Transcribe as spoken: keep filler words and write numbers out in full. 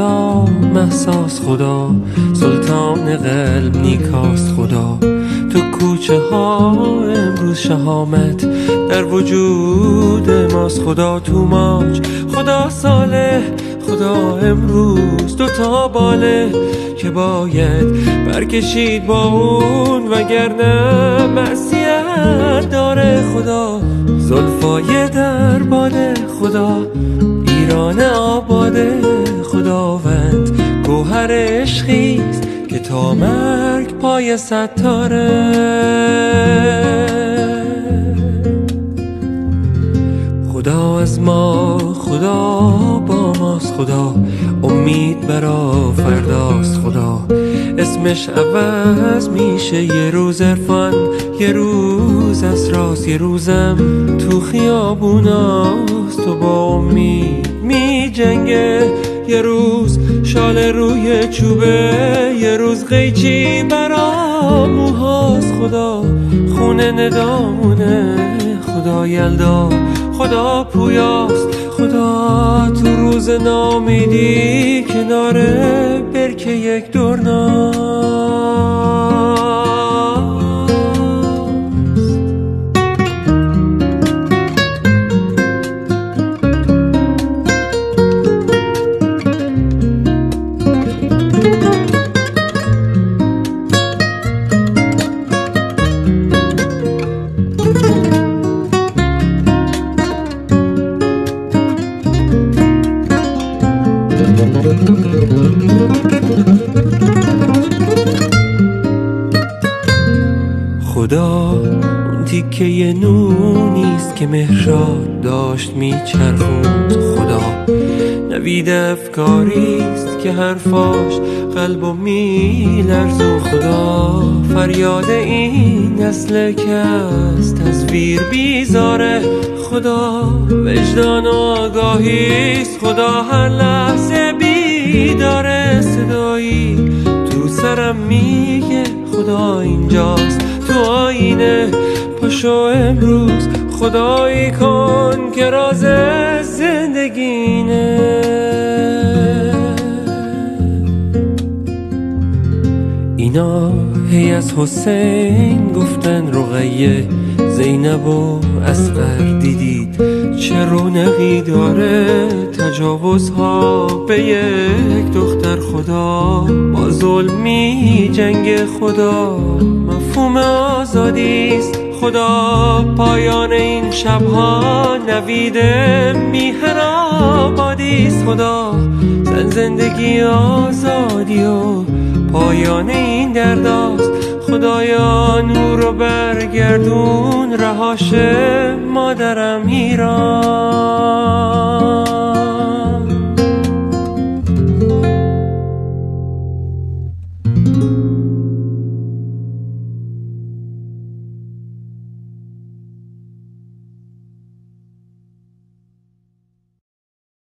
خدا مهساس خدا، سلطان قلب نیکاست خدا. تو کوچه ها امروز شهامت در وجود ماست خدا. تو ماج خدا صالح خدا امروز دو تا باله که باید برکشید با اون، وگرنه معصیت داره خدا. زلفای در باده خدا، ایران آباده خداوند. گوهر عشقیست که تا مرگ پای ستاره. خدا از ما خدا با ماست خدا، امید برا فرداست خدا. اسمش عوض میشه یه روز عرفان، یه روز اسراس، یه روزم تو خیابوناست. تو با امید می جنگه، یه روز شال روی چوبه، یه روز قیچی برا موهاست خدا. خونه ندامونه خدا یلدا، خدا پویاست خدا. تو روز نامیدی کناره برکه یک دورناست. خدا اون تیکه یه نونیست که مهرشاد داشت میچرخوند خدا. نوید افکاریست که حرفاش قلبو میلرزون خدا. فریاد این نسل که از تصویر بیزاره خدا. وجدان و آگاهیست خدا، هر لحظه بیداره. صدایی تو سرم میگه خدا اینجاست تو آینه. پاشو امروز خدایی کن که راز زندگینه. اینا هی از حسین گفتن رقیه، زینب و اصغر دیدید چه رونقی داره. تجاوزها به یک دختر خدا، با ظلمی جنگ خدا. مفهوم آزادیست خدا، پایان این شبها نوید میهن آبادیست خدا. زن زندگی آزادی و پایان این درداست خدایا. نور رو برگردون رهاش مادرم ایران.